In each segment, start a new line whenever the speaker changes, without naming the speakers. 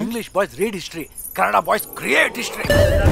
English boys read history, Kannada boys create history.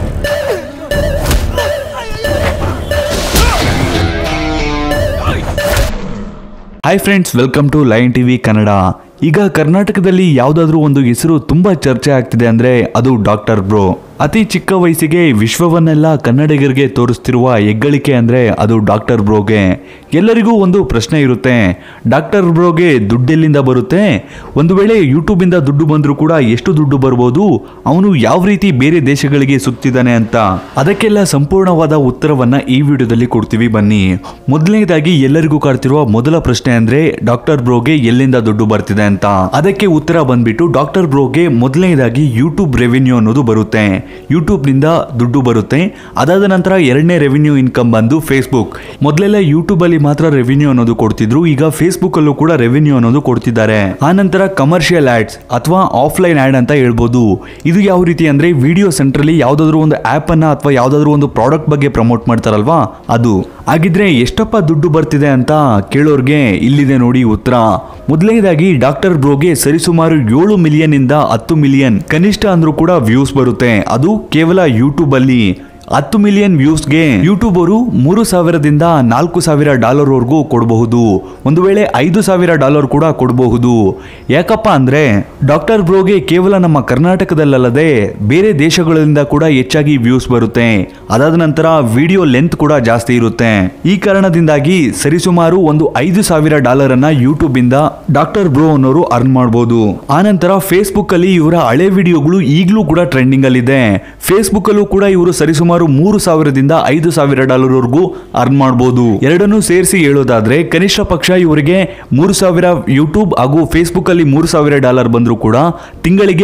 Hi friends, welcome to Lion TV Kannada. ಈಗ ಕರ್ನಾಟಕದಲ್ಲಿ ಯಾವುದಾದ್ರೂ ಒಂದು ಹೆಸರು ತುಂಬಾ ಚರ್ಚೆ ಆಗ್ತಿದೆ ಅಂದ್ರೆ ಅದು ಡಾಕ್ಟರ್ ಬ್ರೋ. ಅತಿ ಚಿಕ್ಕ ವಯಸ್ಸಿಗೆ ವಿಶ್ವವನ್ನೆಲ್ಲ ಕನ್ನಡಿಗರಿಗೆ ತೋರಿಸ್ತಿರುವ ಹೆಗ್ಗಳಿಕೆ ಅಂದ್ರೆ ಅದು ಡಾಕ್ಟರ್ ಬ್ರೋಗೆ. ಎಲ್ಲರಿಗೂ ಒಂದು ಪ್ರಶ್ನೆ ಇರುತ್ತೆ, ಡಾಕ್ಟರ್ ಬ್ರೋಗೆ ದುಡ್ಡೆಲ್ಲಿಂದ ಬರುತ್ತೆ? ಒಂದು ವೇಳೆ ಯೂಟ್ಯೂಬ್ ಇಂದ ದುಡ್ಡು ಬಂದರೂ ಕೂಡ ಎಷ್ಟು ದುಡ್ಡು ಬರ್ಬೋದು? ಅವನು ಯಾವ ರೀತಿ ಬೇರೆ ದೇಶಗಳಿಗೆ ಸುತ್ತಿದ್ದಾನೆ ಅಂತ ಅದಕ್ಕೆಲ್ಲ ಸಂಪೂರ್ಣವಾದ ಉತ್ತರವನ್ನ ಈ ವಿಡಿಯೋದಲ್ಲಿ ಕೊಡ್ತೀವಿ ಬನ್ನಿ. ಮೊದಲನೇದಾಗಿ ಎಲ್ಲರಿಗೂ ಕಾಡ್ತಿರುವ ಮೊದಲ ಪ್ರಶ್ನೆ ಅಂದ್ರೆ ಡಾಕ್ಟರ್ ಬ್ರೋಗೆ ಎಲ್ಲಿಂದ ದುಡ್ಡು ಬರ್ತಿದೆ ಅಂತ. ಅದಕ್ಕೆ ಉತ್ತರ ಬಂದ್ಬಿಟ್ಟು ಡಾಕ್ಟರ್ ಬ್ರೋಗೆ ಮೊದಲನೇದಾಗಿ ಯೂಟ್ಯೂಬ್ ರೆವಿನ್ಯೂ ಅನ್ನೋದು ಬರುತ್ತೆ. ಯೂಟ್ಯೂಬ್ ನಿಂದ ದುಡ್ಡು ಬರುತ್ತೆ. ಅದಾದ ನಂತರ ಎರಡನೇ ರೆವಿನ್ಯೂ ಇನ್ಕಮ್ ಬಂದು ಫೇಸ್ಬುಕ್. ಮೊದಲೆಲ್ಲ ಯೂಟ್ಯೂಬ್ ಅಲ್ಲಿ ಮಾತ್ರ ರೆವಿನ್ಯೂ ಅನ್ನೋದು ಕೊಡ್ತಿದ್ರು, ಈಗ ಫೇಸ್ಬುಕ್ ಅಲ್ಲೂ ಕೂಡ ರೆವಿನ್ಯೂ ಅನ್ನೋದು ಕೊಡ್ತಿದ್ದಾರೆ. ಆ ನಂತರ ಕಮರ್ಷಿಯಲ್ ಆಡ್ಸ್ ಅಥವಾ ಆಫ್ಲೈನ್ ಆಡ್ ಅಂತ ಹೇಳ್ಬೋದು. ಇದು ಯಾವ ರೀತಿ ಅಂದ್ರೆ ವಿಡಿಯೋ ಸೆಂಟ್ರಲ್ಲಿ ಯಾವ್ದಾದ್ರು ಒಂದು ಆಪ್ ಅನ್ನ ಅಥವಾ ಯಾವ್ದಾದ್ರು ಒಂದು ಪ್ರಾಡಕ್ಟ್ ಬಗ್ಗೆ ಪ್ರಮೋಟ್ ಮಾಡ್ತಾರಲ್ವಾ ಅದು. ಹಾಗಿದ್ರೆ ಎಷ್ಟಪ್ಪ ದುಡ್ಡು ಬರ್ತಿದೆ ಅಂತ ಕೇಳೋರ್ಗೆ ಇಲ್ಲಿದೆ ನೋಡಿ ಉತ್ತರ. ಮೊದಲನೇದಾಗಿ ಡಾಕ್ಟರ್ ಬ್ರೋಗೆ ಸರಿಸುಮಾರು 7 ಮಿಲಿಯನ್ ಇಂದ 10 ಮಿಲಿಯನ್ ಕನಿಷ್ಠ ಅಂದ್ರೂ ಕೂಡ ವ್ಯೂಸ್ ಬರುತ್ತೆ. ಅದು ಕೇವಲ ಯೂಟ್ಯೂಬ್ ಅಲ್ಲಿ. 10 ಮಿಲಿಯನ್ ವ್ಯೂಸ್ಗೆ ಯೂಟ್ಯೂಬ್ ಅವರು $3,000ದಿಂದ $4,000 ವರೆಗೂ ಕೊಡಬಹುದು. ಒಂದು ವೇಳೆ $5,000 ಕೂಡ ಕೊಡಬಹುದು. ಯಾಕಪ್ಪ ಅಂದ್ರೆ ಡಾಕ್ಟರ್ ಬ್ರೋಗೆ ಕೇವಲ ನಮ್ಮ ಕರ್ನಾಟಕದಲ್ಲದೆ ಬೇರೆ ದೇಶಗಳಿಂದ ಕೂಡ ಹೆಚ್ಚಾಗಿ ವ್ಯೂಸ್ ಬರುತ್ತೆ. ಅದಾದ ನಂತರ ವಿಡಿಯೋ ಲೆಂತ್ ಕೂಡ ಜಾಸ್ತಿ ಇರುತ್ತೆ. ಈ ಕಾರಣದಿಂದಾಗಿ ಸರಿಸುಮಾರು ಒಂದು $5,000 ಅನ್ನ ಯೂಟ್ಯೂಬ್ ಇಂದ ಡಾಕ್ಟರ್ ಬ್ರೋ ಅನ್ನೋರು ಅರ್ನ್ ಮಾಡಬಹುದು. ಆನಂತರ ಫೇಸ್ಬುಕ್ ಅಲ್ಲಿ ಇವರ ಹಳೆ ವಿಡಿಯೋಗಳು ಈಗಲೂ ಕೂಡ ಟ್ರೆಂಡಿಂಗ್ ಅಲ್ಲಿ ಇದೆ. ಫೇಸ್ಬುಕ್ ಅಲ್ಲೂ ಕೂಡ ಇವರು ಸರಿಸುಮಾರು $3,000ದಿಂದ $5,000 ವರೆಗೂ ಅರ್ನ್ ಮಾಡಬಹುದು. ಎರಡನ್ನೂ ಸೇರಿಸಿ ಹೇಳೋದಾದ್ರೆ ಕನಿಷ್ಠ ಪಕ್ಷ ಇವರಿಗೆ 3,000 ಯೂಟ್ಯೂಬ್ ಹಾಗೂ ಫೇಸ್ಬುಕ್ ಅಲ್ಲಿ $3,000 ಬಂದ್ರು ಕೂಡ ತಿಂಗಳಿಗೆ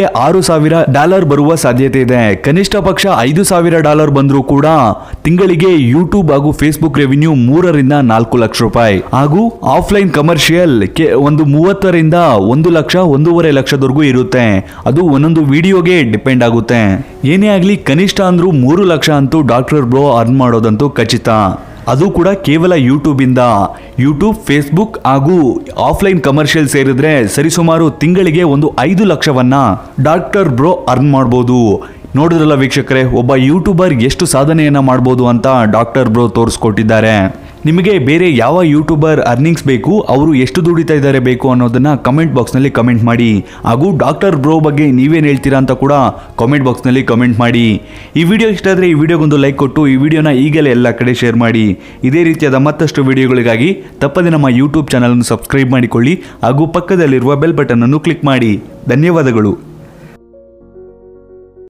$6,000 ಬರುವ ಸಾಧ್ಯತೆ ಇದೆ. ಕನಿಷ್ಠ ಪಕ್ಷ $5,000 ಬಂದ್ರು ಕೂಡ ತಿಂಗಳಿಗೆ ಯೂಟ್ಯೂಬ್ ಹಾಗೂ ಫೇಸ್ಬುಕ್ ರೆವಿನ್ಯೂ 3ರಿಂದ 4 ಲಕ್ಷ ರೂಪಾಯಿ. ಹಾಗೂ ಆಫ್ಲೈನ್ ಕಮರ್ಷಿಯಲ್ ಒಂದು 30ರಿಂದ 1 ಲಕ್ಷ 1.5 ಲಕ್ಷದವರೆಗೂ ಇರುತ್ತೆ. ಅದು ಒಂದೊಂದು ವಿಡಿಯೋಗೆ ಡಿಪೆಂಡ್ ಆಗುತ್ತೆ. ಏನೇ ಆಗ್ಲಿ ಕನಿಷ್ಠ ಅಂದ್ರೂ 3 ಲಕ್ಷ ಅಂತೂ ಡಾಕ್ಟರ್ ಬ್ರೋ ಅರ್ನ್ ಮಾಡೋದಂತೂ ಖಚಿತ. ಅದು ಕೂಡ ಕೇವಲ ಯೂಟ್ಯೂಬ್ ಇಂದ. ಯೂಟ್ಯೂಬ್, ಫೇಸ್ಬುಕ್ ಹಾಗೂ ಆಫ್ಲೈನ್ ಕಮರ್ಷಿಯಲ್ ಸೇರಿದ್ರೆ ಸರಿಸುಮಾರು ತಿಂಗಳಿಗೆ ಒಂದು 5 ಲಕ್ಷವನ್ನ ಡಾಕ್ಟರ್ ಬ್ರೋ ಅರ್ನ್ ಮಾಡಬಹುದು. ನೋಡಿದ್ರಲ್ಲ ವೀಕ್ಷಕರೇ, ಒಬ್ಬ ಯೂಟ್ಯೂಬರ್ ಎಷ್ಟು ಸಾಧನೆಯನ್ನ ಮಾಡಬಹುದು ಅಂತ ಡಾಕ್ಟರ್ ಬ್ರೋ ತೋರಿಸ್ಕೊಟ್ಟಿದ್ದಾರೆ. ನಿಮಗೆ ಬೇರೆ ಯಾವ ಯೂಟ್ಯೂಬರ್ ಅರ್ನಿಂಗ್ಸ್ ಬೇಕು, ಅವರು ಎಷ್ಟು ದುಡಿತಾ ಇದ್ದಾರೆ ಬೇಕು ಅನ್ನೋದನ್ನ ಕಮೆಂಟ್ ಬಾಕ್ಸ್ನಲ್ಲಿ ಕಮೆಂಟ್ ಮಾಡಿ. ಹಾಗೂ ಡಾಕ್ಟರ್ ಬ್ರೋ ಬಗ್ಗೆ ನೀವೇನು ಹೇಳ್ತೀರಾ ಅಂತ ಕೂಡ ಕಾಮೆಂಟ್ ಬಾಕ್ಸ್ನಲ್ಲಿ ಕಮೆಂಟ್ ಮಾಡಿ. ಈ ವಿಡಿಯೋ ಇಷ್ಟ ಆದರೆ ಈ ವಿಡಿಯೋಗೊಂದು ಲೈಕ್ ಕೊಟ್ಟು ಈ ವಿಡಿಯೋನ ಈಗಲೇ ಎಲ್ಲ ಕಡೆ ಶೇರ್ ಮಾಡಿ. ಇದೇ ರೀತಿಯಾದ ಮತ್ತಷ್ಟು ವಿಡಿಯೋಗಳಿಗಾಗಿ ತಪ್ಪದೆ ನಮ್ಮ ಯೂಟ್ಯೂಬ್ ಚಾನಲ್ ಅನ್ನು ಸಬ್ಸ್ಕ್ರೈಬ್ ಮಾಡಿಕೊಳ್ಳಿ ಹಾಗೂ ಪಕ್ಕದಲ್ಲಿರುವ ಬೆಲ್ ಬಟನ್ ಅನ್ನು ಕ್ಲಿಕ್ ಮಾಡಿ. ಧನ್ಯವಾದಗಳು.